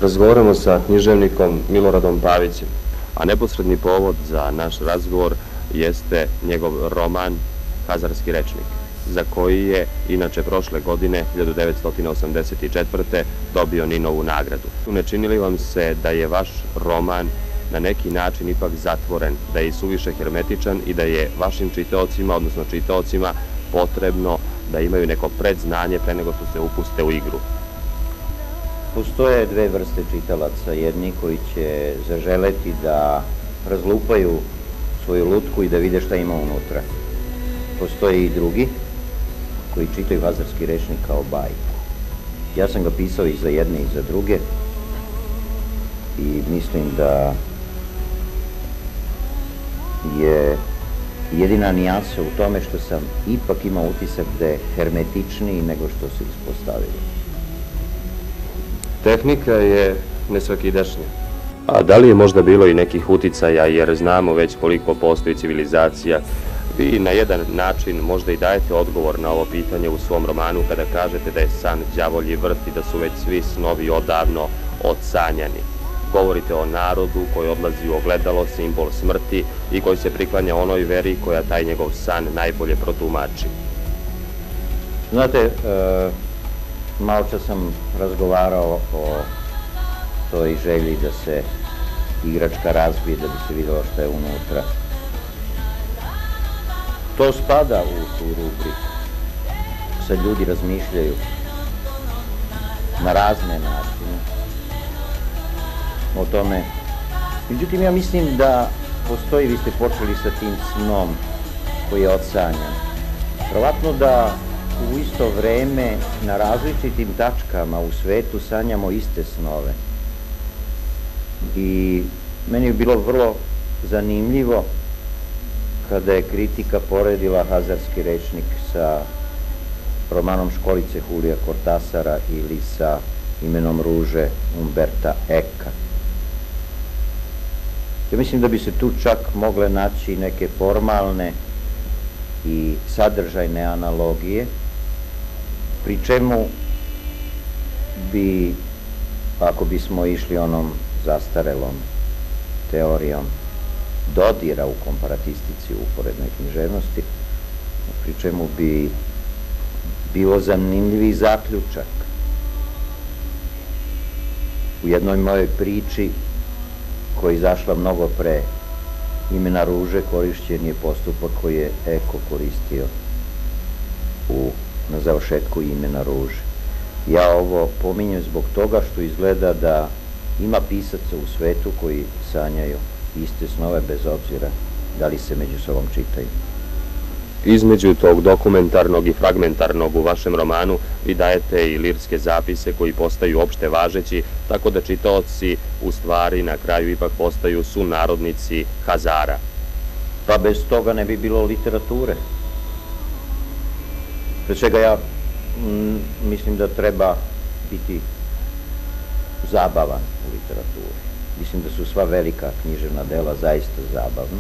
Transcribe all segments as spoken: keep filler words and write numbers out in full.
Razgovaramo sa književnikom Miloradom Pavićem, a neposredni povod za naš razgovor jeste njegov roman Hazarski rečnik, za koji je inače prošle godine, hiljadu devetsto osamdeset četvrte. dobio Ninovu nagradu. Ne čini li vam se da je vaš roman na neki način ipak zatvoren, da je suviše hermetičan i da je vašim čitaocima, odnosno čitaocima, potrebno da imaju neko predznanje pre nego što se upuste u igru? Postoje dve vrste čitalaca. Jedni koji će zaželeti da razlupaju svoju lutku i da vide šta ima unutra. Postoje i drugi koji čitaju Hazarski rečnik kao bajku. Ja sam ga pisao i za jedne i za druge i mislim da je jedina nijansa u tome što sam ipak imao utisak da je hermetičniji nego što se ispostavilo. Tehnika je nesvakidašnja. A da li je možda bilo i nekih uticaja, jer znamo već koliko postoji civilizacija? Vi na jedan način možda i dajete odgovor na ovo pitanje u svom romanu kada kažete da je san đavolji vrt i da su već svi snovi odavno odsanjani. Govorite o narodu koji odlazi u ogledalo, simbol smrti i koji se priklanja onoj veri koja taj njegov san najbolje protumači. Znate, malo čas sam razgovarao o toj želji da se igračka razbije, da bi se videlo šta je unutra. To spada u tu rubriku. Sad ljudi razmišljaju na razne načine o tome. Međutim, ja mislim da postoji, vi ste počeli sa tim snom koji je odsanjan. Vjerovatno da u isto vreme na različitim tačkama u svetu sanjamo iste snove. I meni je bilo vrlo zanimljivo kada je kritika poredila Hazarski rečnik sa romanom Školice Julija Kortasara ili sa Imenom ruže Umberta Eka. Ja mislim da bi se tu čak mogle naći neke formalne i sadržajne analogije, pri čemu bi, ako bismo išli onom zastarelom teorijom dodira u komparatistici u uporednoj književnosti, pri čemu bi bilo zanimljivi zaključak. U jednoj mojoj priči, koja je izašla mnogo pre Imena ruže, korišćen je postupak koji je Eko koristio na završetku Imena ruže. Ja ovo pominjem zbog toga što izgleda da ima pisaca u svetu koji sanjaju iste snove bez obzira da li se među sobom čitaju. Između tog dokumentarnog i fragmentarnog u vašem romanu vi dajete i lirske zapise koji postaju opšte važeći, tako da čitaoci u stvari na kraju ipak postaju sunarodnici Hazara. Pa bez toga ne bi bilo literature. Pre svega ja mislim da treba biti zabavan u literaturi. Mislim da su sva velika književna dela zaista zabavna.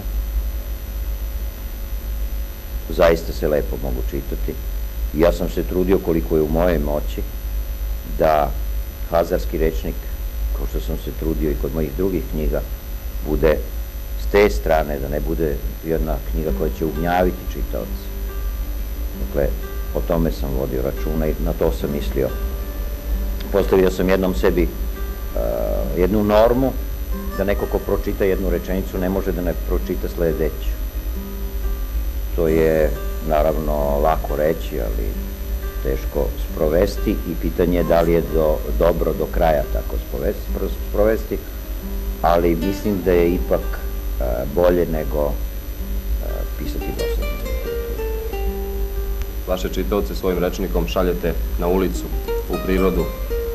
Zaista se lepo mogu čitati. Ja sam se trudio koliko je u mojej moći da Hazarski rečnik, kao što sam se trudio i kod mojih drugih knjiga, bude s te strane, da ne bude jedna knjiga koja će ugnjaviti čitaoce. Dakle, o tome sam vodio računa i na to sam mislio. Postavio sam jednom sebi jednu normu da neko ko pročita jednu rečenicu ne može da ne pročita sledeću. To je naravno lako reći, ali teško sprovesti i pitanje je da li je dobro do kraja tako sprovesti, ali mislim da je ipak bolje nego pisati dosadno. Vaše čitaoce svojim rečnikom šaljete na ulicu, u prirodu.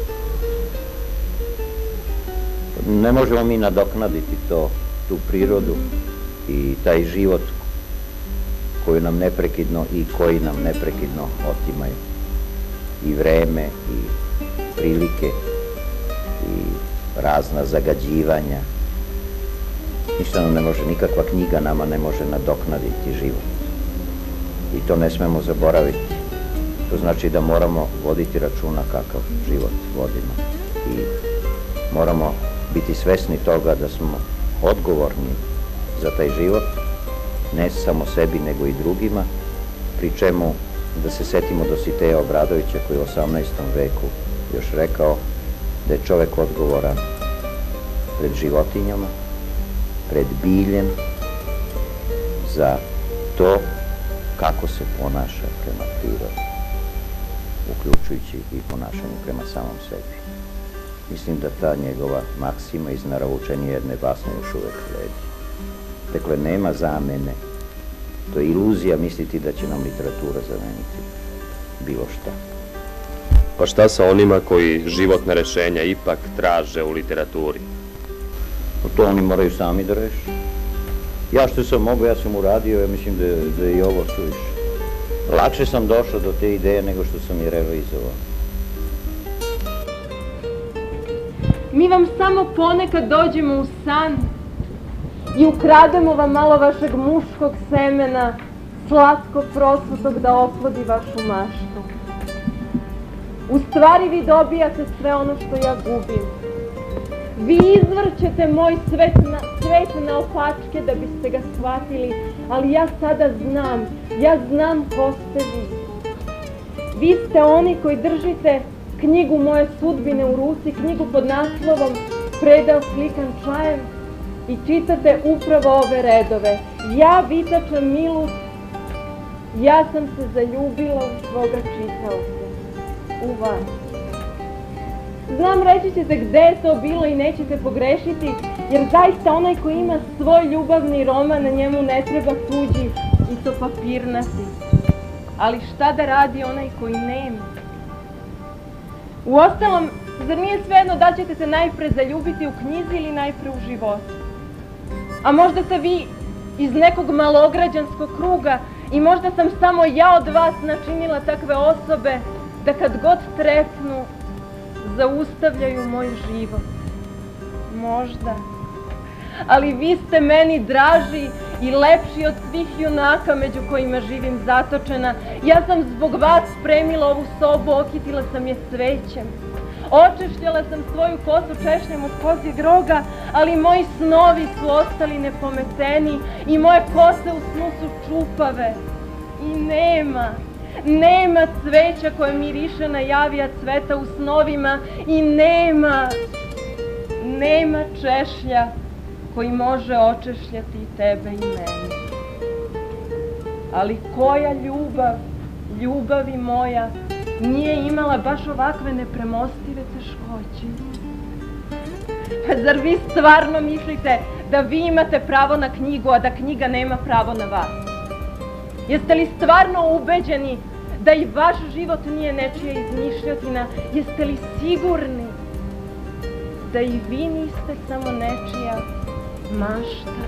Ne možemo mi nadoknaditi tu prirodu i taj život koji nam neprekidno i koji nam neprekidno otimaju. I vreme, i prilike, i razna zagađivanja. Ništa nam ne može, nikakva knjiga nama ne može nadoknaditi život. I to ne smemo zaboraviti. To znači da moramo voditi računa kakav život vodimo. I moramo biti svesni toga da smo odgovorni za taj život, ne samo sebi nego i drugima, pri čemu da se setimo Dositeja Obradovića koji je u osamnaestom veku još rekao da je čovek odgovoran pred životinjama, pred biljem, za to kako se ponaša prema prirodi, uključujući i ponašanje prema samom sebi. Mislim da ta njegova maksima iz Naravoučenja jedne basne još uvek vredi. Dakle, nema zamene. To je iluzija misliti da će nam literatura zameniti bilo šta. Pa šta sa onima koji životne rešenja ipak traže u literaturi? To oni moraju sami da reše. Ja što sam mogo, ja sam uradio, ja mislim da je i ovo suviše. Lakše sam došao do te ideje nego što sam je realizovao. Mi vam samo ponekad dođemo u san i ukrademo vam malo vašeg muškog semena, slatko prosutog da oplodi vašu maštu. U stvari vi dobijate sve ono što ja gubim. Vi izvrćete moj svet na, svet na opačke da biste ga shvatili, ali ja sada znam, ja znam ko ste vi. Vi ste oni koji držite knjigu moje sudbine u ruci, knjigu pod naslovom Predeo slikan čajem i čitate upravo ove redove. Ja, Vitača Milus, ja sam se zaljubila u svoga čitaoca, u vas. Znam, reći ćete gde je to bilo i nećete pogrešiti, jer zaista onaj koji ima svoj ljubavni roman, na njemu ne treba tuđi i to papirnati. Ali šta da radi onaj koji nema? Uostalom, zar nije svejedno da ćete se najpre zaljubiti u knjizi ili najpre u životu? A možda ste vi iz nekog malograđanskog kruga i možda sam samo ja od vas načinila takve osobe da kad god trepnu, zaustavljaju moj život. Možda. Ali vi ste meni draži i lepši od svih junaka među kojima živim zatočena. Ja sam zbog vas spremila ovu sobu, okitila sam je cvećem. Očešljala sam svoju kosu češnjem od kozjeg roga, ali moji snovi su ostali nepometeni i moje kose u snu su čupave. I nema, nema cveća koje miriše na javija cveta u snovima i nema, nema češlja koji može očešljati i tebe i mene. Ali koja ljubav, ljubavi moja, nije imala baš ovakve nepremostive teškoće? Pa zar vi stvarno mislite da vi imate pravo na knjigu, a da knjiga nema pravo na vas? Jeste li stvarno ubeđeni da i vaš život nije nečija izmišljotina? Jeste li sigurni da i vi niste samo nečija mašta?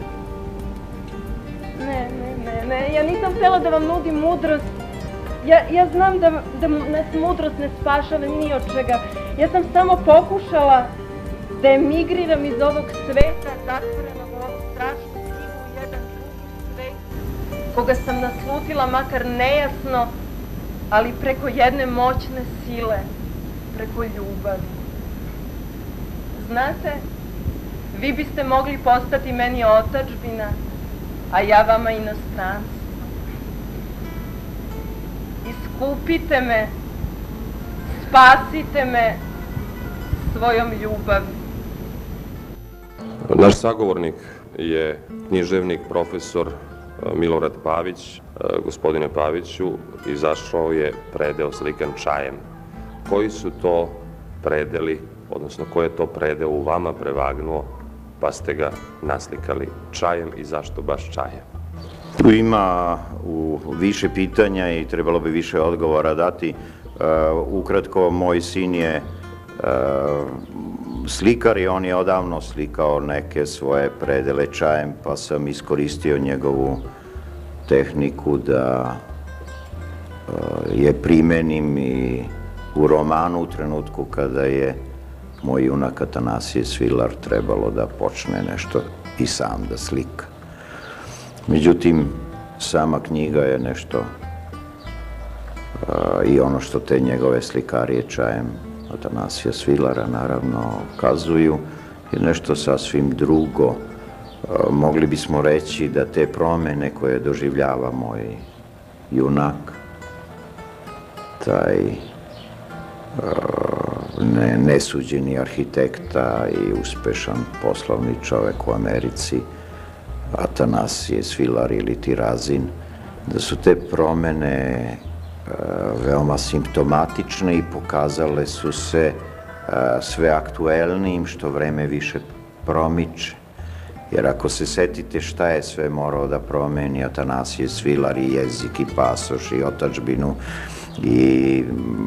Ne, ne, ne, ne, ja nisam htjela da vam nudim mudrost. Ja, ja znam da, da nas mudrost ne spašava ni od čega. Ja sam samo pokušala da emigriram iz ovog sveta, zatvorenog u ovu strašnu knjigu, u jedan drugi svet, koga sam naslutila makar nejasno, ali preko jedne moćne sile, preko ljubavi. Znate, vi biste mogli postati meni otadžbina, a ja vama inostranstvo. Iskupite me, spasite me svojom ljubavi. Naš sagovornik je književnik, profesor Milorad Pavić. Gospodine Paviću, izašao je predeo slikan čajem. Koji su to predeli, odnosno koji je to predeo u vama prevagnuo, pa ste ga naslikali čajem i zašto baš čajem? Tu ima u više pitanja i trebalo bi više odgovora dati. Ukratko, moj sin je slikar i on je odavno slikao neke svoje predele čajem, pa sam iskoristio njegovu tehniku da je primenim i u romanu u trenutku kada je moj junak Atanasije Svilar trebalo da počne nešto i sam da slika. Međutim, sama knjiga je nešto i ono što te njegove slikarije čajem Atanasija Svilara, naravno, kazuju, je nešto sasvim drugo. Mogli bismo reći da te promene koje doživljava moj junak, taj ne, nesuđeni arhitekta i uspešan poslovni čovek u Americi, Atanasije Svilar ili Tirazin, da su te promene veoma simptomatične i pokazale su se sve aktuelnijim što vreme više promiče. Jer ako se setite šta je sve morao da promeni Atanasije Svilar, i jezik, i pasoš, i otadžbinu, i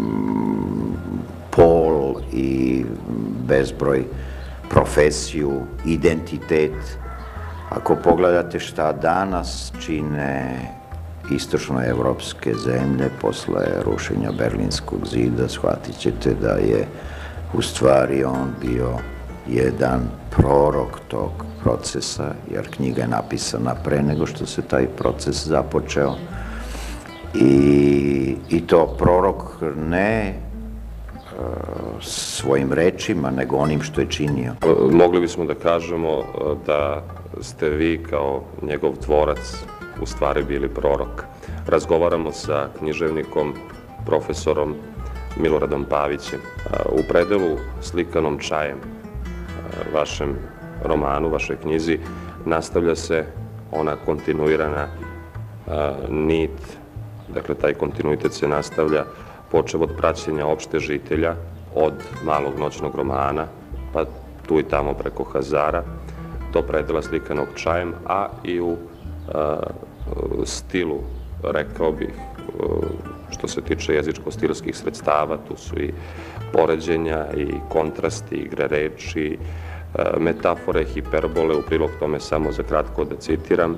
pol, i bezbroj profesiju, identitet. Ako pogledate šta danas čine istočnoevropske zemlje posle rušenja Berlinskog zida, shvatit ćete da je u stvari on bio jedan prorok tog procesa, jer knjiga je napisana pre nego što se taj proces započeo. I, i to prorok ne svojim rečima, nego onim što je činio. Mogli bismo da kažemo da ste vi kao njegov tvorac u stvari bili prorok. Razgovaramo sa književnikom, profesorom Miloradom Pavićem. U predelu slikanom čajem, vašem romanu, vašoj knjizi, nastavlja se ona kontinuirana nit, dakle taj kontinuitet se nastavlja počev od praćenja opšte žitelja, od malog noćnog romana, pa tu i tamo preko Hazara, do predela slikanog čajem, a i u stilu, rekao bih, što se tiče jezičko-stilskih sredstava, tu su i poređenja, i kontrasti, igre reči, metafore, hiperbole, u prilog tome samo za kratko da citiram,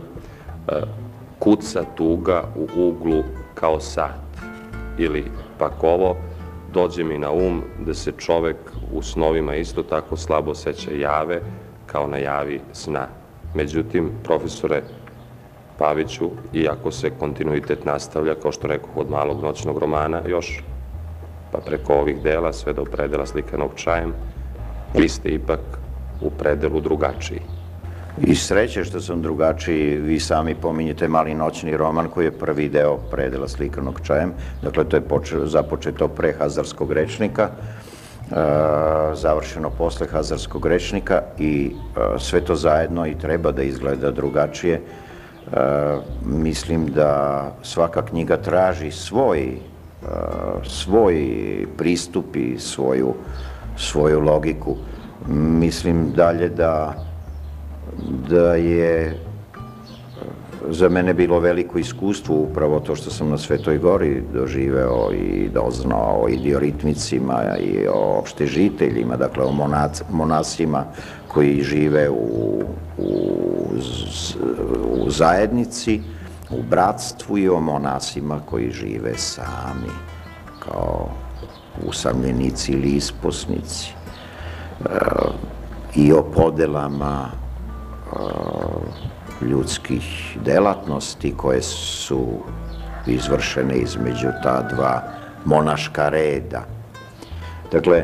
kuca tuga u uglu kao sat, ili pak ovo, dođe mi na um da se čovek u snovima isto tako slabo seća jave kao na javi sna. Međutim, profesore Paviću, iako se kontinuitet nastavlja, kao što rekao, od malog noćnog romana još, pa preko ovih dela sve do predela slikanog čajem, vi ste ipak u predelu drugačiji. I sreće što sam drugačiji, vi sami pominjete Mali noćni roman koji je prvi deo predela slikanog čajem, dakle to je započeto pre Hazarskog rečnika, završeno posle Hazarskog rečnika, i sve to zajedno i treba da izgleda drugačije. Mislim da svaka knjiga traži svoj, svoj pristup i svoju, svoju logiku. Mislim dalje da, da je za mene bilo veliko iskustvo upravo to što sam na Svetoj gori doživeo i doznao o idioritmicima i o opštežiteljima, dakle o monasima koji žive u, u, u zajednici, u bratstvu, i o monasima koji žive sami, kao usamljenici ili isposnici, i o podelama ljudskih delatnosti koje su izvršene između ta dva monaška reda. Dakle,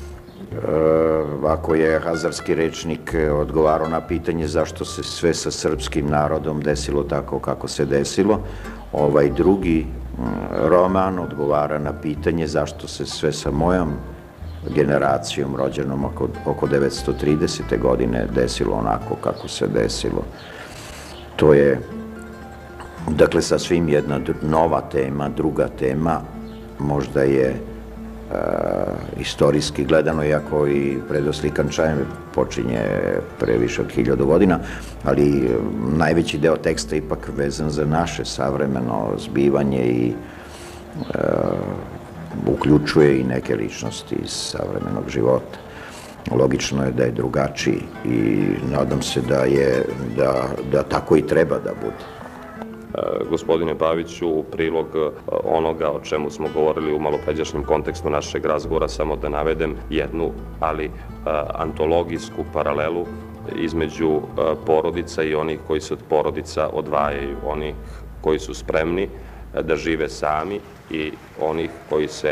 ako je Hazarski rečnik odgovarao na pitanje zašto se sve sa srpskim narodom desilo tako kako se desilo, ovaj drugi roman odgovara na pitanje zašto se sve sa mojom generacijom, rođenom oko, oko devetsto tridesete godine, desilo onako kako se desilo. To je, dakle, sasvim jedna nova tema, druga tema, možda je Uh, istorijski gledano, iako i predoslikan čajem počinje pre više od hiljadu godina, ali um, najveći deo teksta ipak vezan za naše savremeno zbivanje i uh, uključuje i neke ličnosti iz savremenog života. Logično je da je drugačiji i nadam se da je, da, da tako i treba da bude. Gospodine Paviću, u prilog onoga o čemu smo govorili u malopređašnjem kontekstu našeg razgovora, samo da navedem jednu, ali antologijsku paralelu između porodica i onih koji se od porodica odvajaju, onih koji su spremni da žive sami i onih koji se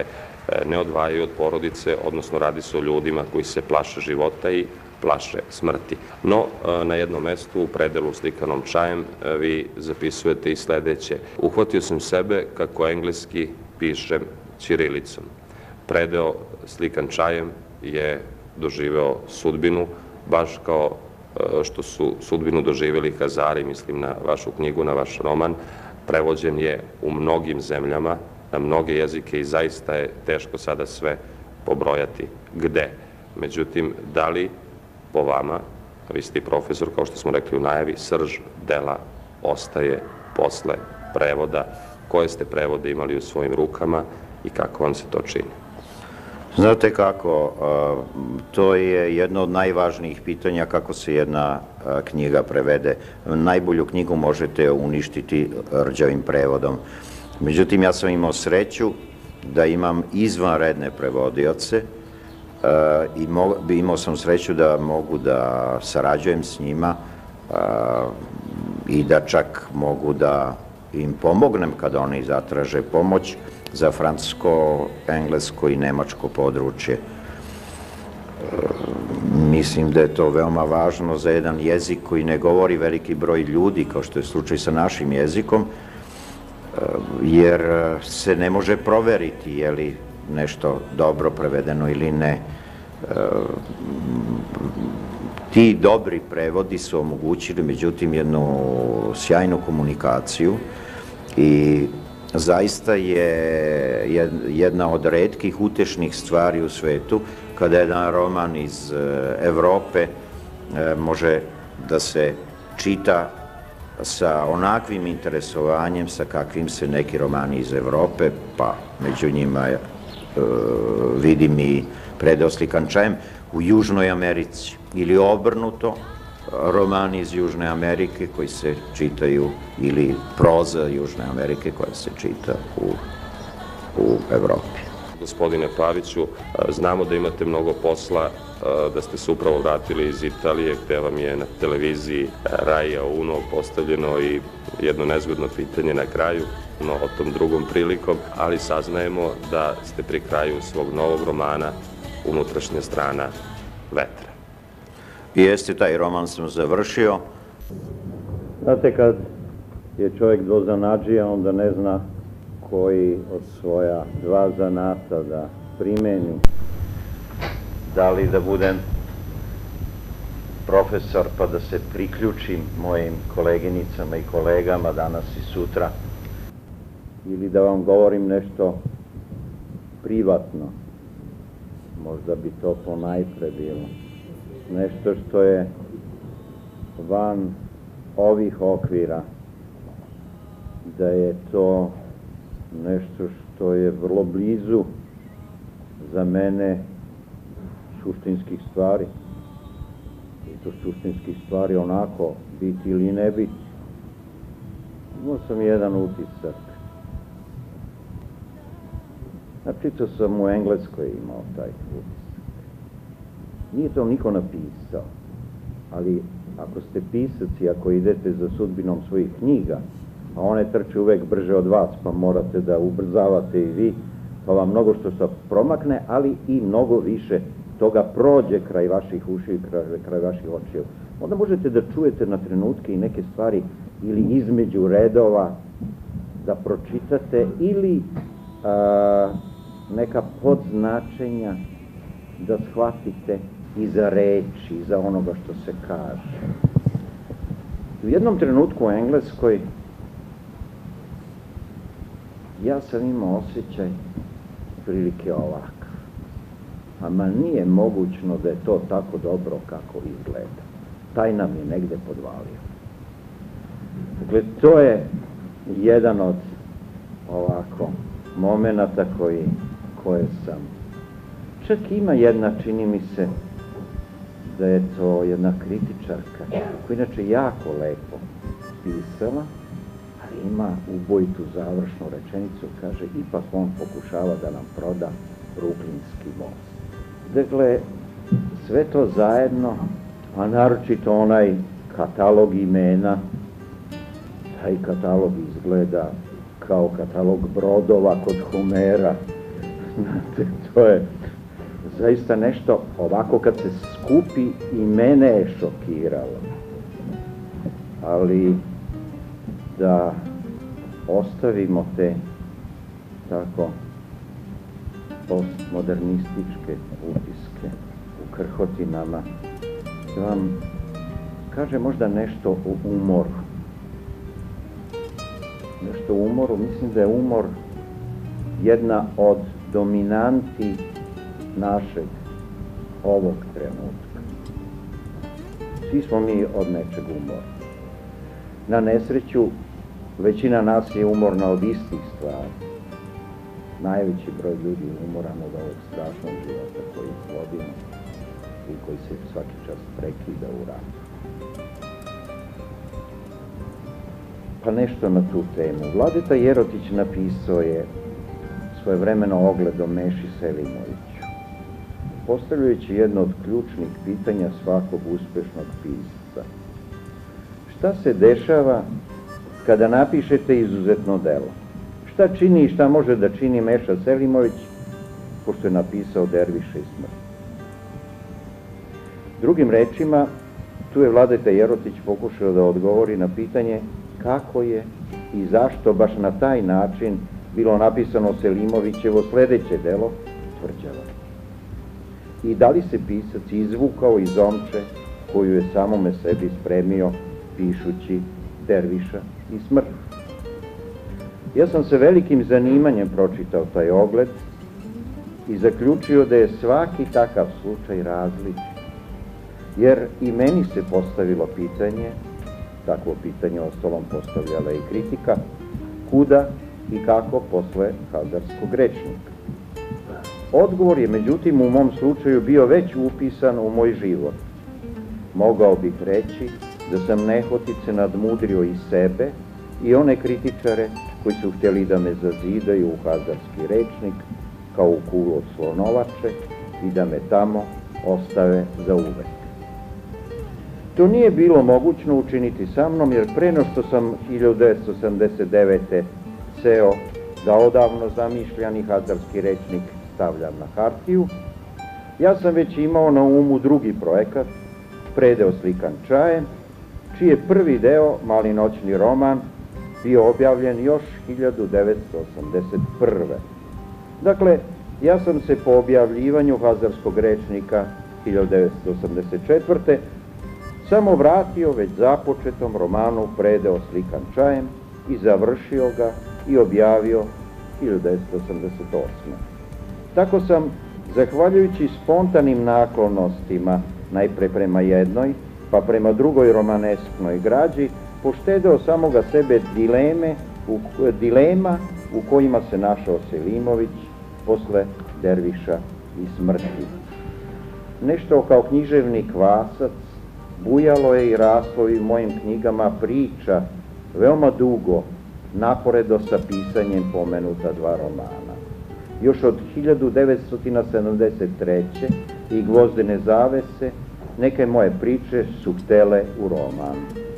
ne odvajaju od porodice, odnosno radi se o ljudima koji se plaše života i plaše smrti. No, na jednom mestu u predelu slikanom čajem vi zapisujete i sledeće. Uhvatio sam sebe kako engleski pišem ćirilicom. Predeo slikan čajem je doživeo sudbinu, baš kao što su sudbinu doživjeli Hazari, mislim na vašu knjigu, na vaš roman. Prevođen je u mnogim zemljama, na mnoge jezike i zaista je teško sada sve pobrojati gde. Međutim, da li po vama, vi ste i profesor, kao što smo rekli u najavi, srž dela ostaje posle prevoda? Koje ste prevode imali u svojim rukama i kako vam se to čini? Znate kako, to je jedno od najvažnijih pitanja kako se jedna knjiga prevede. Najbolju knjigu možete uništiti rđavim prevodom. Međutim, ja sam imao sreću da imam izvanredne prevodioce i imao sam sreću da mogu da sarađujem s njima i da čak mogu da im pomognem kada oni zatraže pomoć za francusko, englesko i nemačko područje. Mislim da je to veoma važno za jedan jezik koji ne govori veliki broj ljudi, kao što je slučaj sa našim jezikom, jer se ne može proveriti je li nešto dobro prevedeno ili ne. Ti dobri prevodi su omogućili, međutim, jednu sjajnu komunikaciju i zaista je jedna od retkih utešnih stvari u svetu kada jedan roman iz Evrope može da se čita sa onakvim interesovanjem sa kakvim se neki romani iz Evrope, pa među njima vidim i predeo slikan čajem, u Južnoj Americi ili obrnuto, romani iz Južne Amerike koji se čitaju ili proza Južne Amerike koja se čita u Evropi. Gospodine Paviću, znamo da imate mnogo posla, da ste se upravo vratili iz Italije gde vam je na televiziji Rai Uno postavljeno i jedno nezgodno pitanje na kraju, no o tom drugom prilikom, ali saznajemo da ste pri kraju svog novog romana Unutrašnja strana vetra. I jeste, taj roman sam završio. Znate, kad je čovjek dvozanađija, onda ne zna koji od svoja dva zanata da primeni. Da li da budem profesor pa da se priključim mojim koleginicama i kolegama danas i sutra, ili da vam govorim nešto privatno. Možda bi to ponajpre bilo. Nešto što je van ovih okvira, da je to nešto što je vrlo blizu za mene suštinskih stvari. I to suštinskih stvari onako, biti ili ne biti. Imao sam jedan utisak. Načito sam u Engleskoj imao taj utisak. Nije to niko napisao, ali ako ste pisac i ako idete za sudbinom svojih knjiga, a one trče uvek brže od vas, pa morate da ubrzavate i vi, pa vam mnogo što se promakne, ali i mnogo više toga prođe kraj vaših uši i kraj vaših očiju. Onda možete da čujete na trenutke i neke stvari ili između redova da pročitate ili neka podznačenja da shvatite iza reči, iza onoga što se kaže. U jednom trenutku u Engleskoj ja sam imao osjećaj prilike ovakav. Ama nije mogućno da je to tako dobro kako izgleda. Taj nam je negde podvalio. Dakle, to je jedan od ovako momenata koji, koje sam. Čak ima jedna, čini mi se, da je to jedna kritičarka, koja inače jako lepo pisala, ali ima ubojitu završnu rečenicu, kaže, ipak on pokušava da nam proda Bruklinski most. Dakle, sve to zajedno, a naročito onaj katalog imena, taj katalog izgleda kao katalog brodova kod Homera. Znate, to je zaista nešto ovako kad se skupi i mene je šokiralo. Ali da ostavimo te tako postmodernističke utiske u krhotinama, da vam kaže možda nešto o umoru. Nešto o umoru, mislim da je umor jedna od dominanti našeg ovog trenutka. Svi smo mi od nečeg umorni. Na nesreću, većina nas je umorna od istih stvari. Najveći broj ljudi je umoran od ovog strašnog života koji vodimo i koji se svaki čas prekida u ratu. Pa nešto na tu temu. Vladeta Jerotić napisao je svojevremeno ogled o Meši Selimoviću, postavljajući jedno od ključnih pitanja svakog uspešnog pisca. Šta se dešava kada napišete izuzetno delo? Šta čini i šta može da čini Meša Selimović, pošto je napisao Derviša i smrt? Drugim rečima, tu je Vladeta Jerotić pokušao da odgovori na pitanje kako je i zašto baš na taj način bilo napisano Selimovićevo sledeće delo, Tvrđava. I da li se pisac izvukao iz omče koju je samome sebi spremio pišući Derviša i smrt? Ja sam sa velikim zanimanjem pročitao taj ogled i zaključio da je svaki takav slučaj različit. Jer i meni se postavilo pitanje, takvo pitanje ostalom postavljala i kritika, kuda i kako posle Hazarskog rečnika. Odgovor je, međutim, u mom slučaju bio već upisan u moj život. Mogao bih reći da sam nehotice nadmudrio i sebe i one kritičare koji su htjeli da me zazidaju u Hazarski rečnik kao u kulu od slonovače i da me tamo ostave za uvek. To nije bilo mogućno učiniti sa mnom, jer pre no što sam hiljadu devetsto osamdeset devete seo da odavno zamišljani Hazarski rečnik stavljam na hartiju, ja sam već imao na umu drugi projekat, predeo slikan čajem, čiji je prvi deo, Mali noćni roman, bio objavljen još hiljadu devetsto osamdeset prve. Dakle, ja sam se po objavljivanju Hazarskog rečnika hiljadu devetsto osamdeset četvrte samo vratio već započetom romanu Predeo slikan čajem i završio ga i objavio hiljadu devetsto osamdeset osme. Tako sam, zahvaljujući spontanim naklonostima, najpre prema jednoj, pa prema drugoj romanesknoj građi, poštedeo samoga sebe dileme, u, dilema u kojima se našao Selimović posle Derviša i smrti. Nešto kao književni kvasac bujalo je i raslo i u mojim knjigama priča veoma dugo, naporedo sa pisanjem pomenuta dva romana. Još od hiljadu devetsto sedamdeset treće i Gvozdene zavese neke moje priče su htele u roman.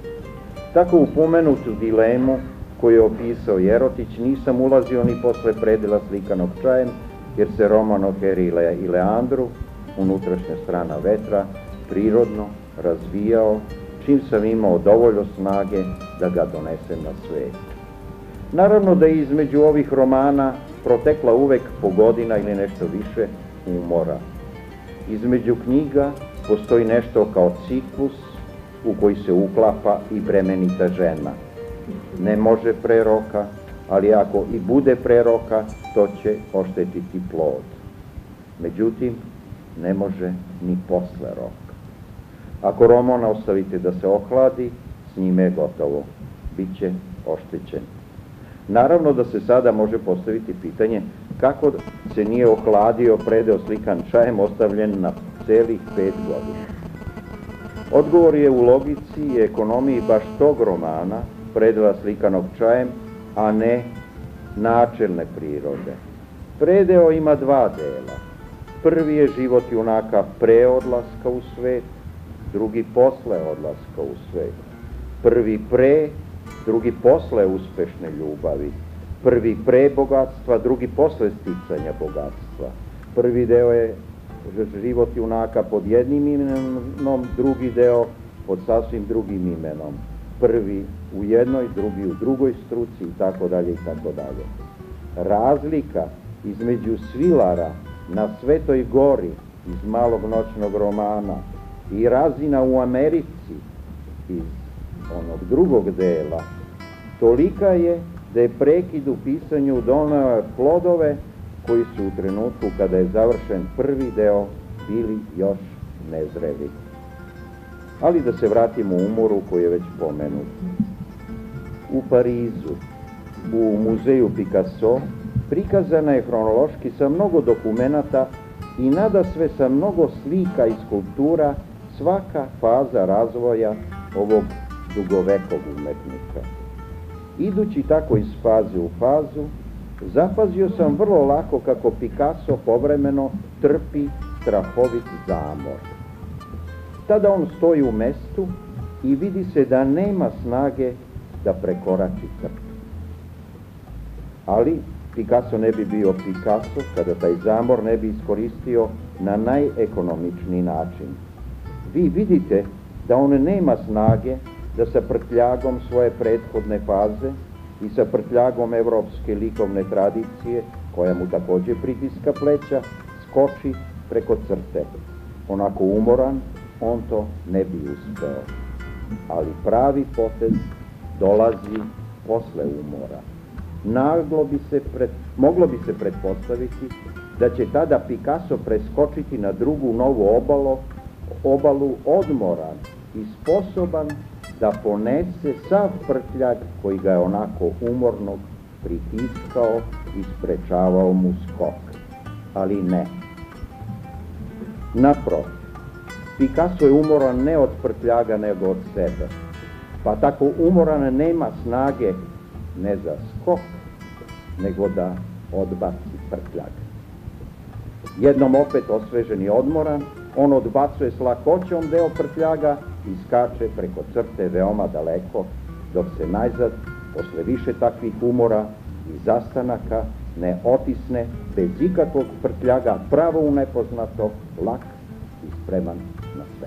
Tako u pomenutu dilemu koju je opisao Jerotić nisam ulazio ni posle predela slikanog čajem, jer se roman o Heri i Leandru, unutrašnja strana vetra, prirodno razvijao, čim sam imao dovoljno snage da ga donesem na svet. Naravno da je između ovih romana protekla uvek po godina ili nešto više umora. Između knjiga postoji nešto kao ciklus u koji se uklapa i bremenita žena. Ne može pre roka, ali ako i bude pre roka, to će oštetiti plod. Međutim, ne može ni posle roka. Ako roman ostavite da se ohladi, s njime je gotovo. Biće oštećen. Naravno da se sada može postaviti pitanje kako se nije ohladio predeo slikan čajem ostavljen na celih pet godina. Odgovor je u logici i ekonomiji baš tog romana, predela slikanog čajem, a ne načelne prirode. Predeo ima dva dela. Prvi je život junaka pre odlaska u svet, drugi posle odlaska u svet. Prvi pre, drugi posle uspešne ljubavi. Prvi pre bogatstva, drugi posle sticanja bogatstva. iskustva. Prvi deo je život junaka pod jednim imenom, drugi deo pod sasvim drugim imenom. Prvi u jednoj, drugi u drugoj struci i tako dalje i tako dalje. Razlika između Svilara na Svetoj gori iz Malog noćnog romana i Razina u Americi iz onog drugog dela tolika je da je prekid u pisanju doneo plodove koji su u trenutku kada je završen prvi deo bili još nezreli. Ali da se vratimo u umoru koji je već pomenut. U Parizu, u muzeju Picasso, prikazana je hronološki sa mnogo dokumenata i nadasve sa mnogo slika i skulptura svaka faza razvoja ovog dugovekog umetnika. Idući tako iz faze u fazu, zapazio sam vrlo lako kako Picasso povremeno trpi strahovit zamor. Tada on stoji u mestu i vidi se da nema snage da prekorači crtu. Ali Picasso ne bi bio Picasso kada taj zamor ne bi iskoristio na najekonomičniji način. Vi vidite da on nema snage da sa prtljagom svoje prethodne faze i sa prtljagom evropske likovne tradicije, koja mu takođe pritiska pleća, skoči preko crte. Onako umoran, on to ne bi uspeo. Ali pravi potez dolazi posle umora. Naglo bi se pred, moglo bi se pretpostaviti da će tada Picasso preskočiti na drugu novu obalu, obalu odmoran i sposoban da ponese sav prtljag koji ga je onako umornog pritiskao i sprečavao mu skok. Ali ne. Naprotiv, Picasso je umoran ne od prtljaga nego od sebe, pa tako umoran nema snage ne za skok, nego da odbaci prtljag. Jednom opet osvežen i odmoran, on odbacuje s lakoćom deo prtljaga i skače preko crte veoma daleko, dok se najzad, posle više takvih umora i zastanaka, ne otisne bez ikakvog prtljaga pravo u nepoznato, lak i spreman na sve.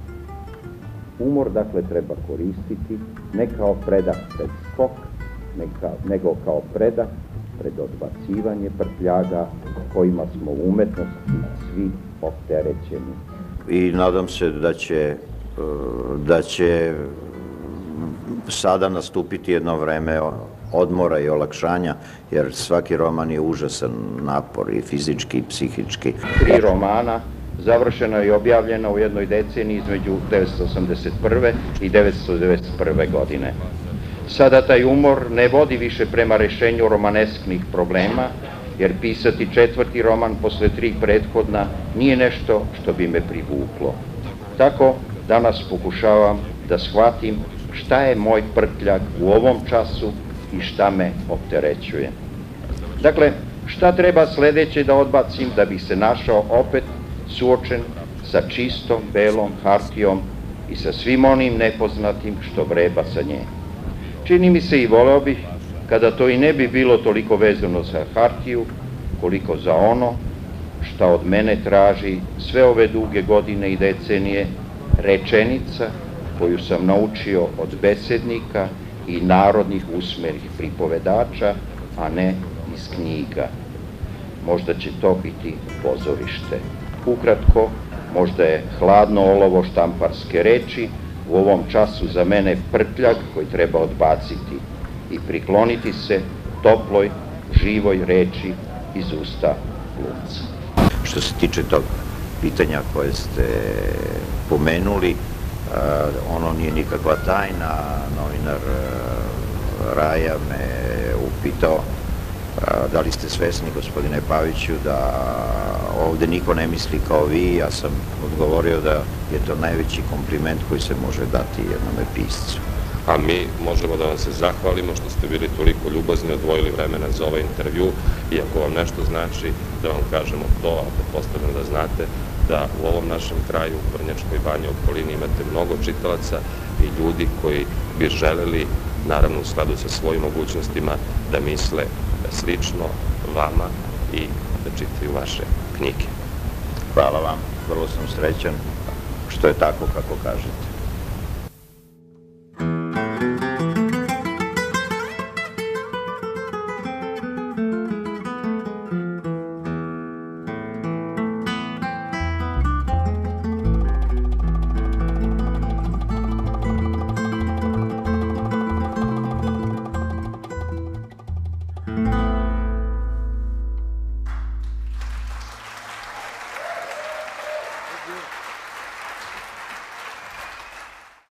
Umor, dakle, treba koristiti ne kao predah pred skok, nego kao predah pred odbacivanje prtljaga kojima smo u umetnosti svi opterećeni. I nadam se da će, da će sada nastupiti jedno vreme odmora i olakšanja, jer svaki roman je užasan napor i fizički i psihički. Tri romana završeno i objavljeno u jednoj deceniji između devetsto osamdeset prve i devetsto devedeset prve godine. Sada taj umor ne vodi više prema rešenju romanesknih problema, jer pisati četvrti roman posle tri prethodna nije nešto što bi me privuklo. Tako danas pokušavam da shvatim šta je moj prtljag u ovom času i šta me opterećuje. Dakle, šta treba sledeće da odbacim da bih se našao opet suočen sa čistom, belom hartijom i sa svim onim nepoznatim što vreba sa nje. Čini mi se i voleo bih kada to i ne bi bilo toliko vezano za hartiju, koliko za ono šta od mene traži sve ove duge godine i decenije, rečenica koju sam naučio od besednika i narodnih usmerih pripovedača, a ne iz knjiga. Možda će to biti pozorište. Ukratko, možda je hladno olovo štamparske reči u ovom času za mene prtljag koji treba odbaciti i prikloniti se toploj, živoj reči iz usta glumca. Što se tiče tog pitanja koje ste pomenuli, ono nije nikakva tajna. Novinar Raja me upitao da li ste svesni, gospodine Paviću, da ovde niko ne misli kao vi. Ja sam odgovorio da je to najveći kompliment koji se može dati jednome piscu. A mi možemo da vam se zahvalimo što ste bili toliko ljubazni, odvojili vremena za ovaj intervju, i ako vam nešto znači da vam kažemo to, a pretpostavljam da znate da u ovom našem kraju, u Vrnjačkoj banji, okolini, imate mnogo čitalaca i ljudi koji bi želeli, naravno u skladu sa svojim mogućnostima, da misle slično vama i da čitaju vaše knjige. Hvala vam, vrlo sam srećan što je tako kako kažete.